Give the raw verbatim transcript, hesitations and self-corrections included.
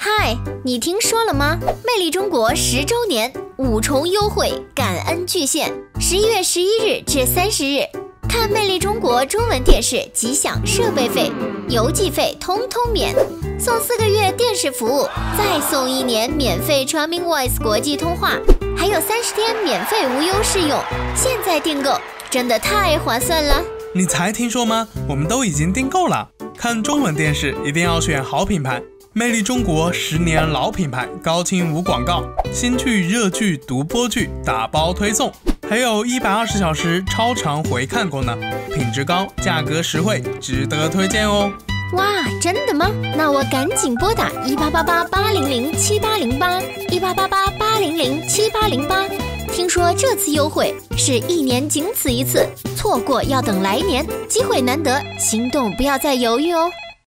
嗨，你听说了吗？魅力中国十周年五重优惠感恩巨献，十一月十一日至三十日，看魅力中国中文电视即享设备费、邮寄费通通免，送四个月电视服务，再送一年免费 Charming Voice 国际通话，还有三十天免费无忧试用。现在订购真的太划算了！ 你才听说吗？我们都已经订购了。看中文电视一定要选好品牌。魅力中国十年老品牌，高清无广告，新剧、热剧、独播剧打包推送，还有一百二十小时超长回看功能，品质高，价格实惠，值得推荐哦。 哇，真的吗？那我赶紧拨打一八八八八零零七八零八一八八八八零零七八零八。听说这次优惠是一年仅此一次，错过要等来年，机会难得，心动不要再犹豫哦。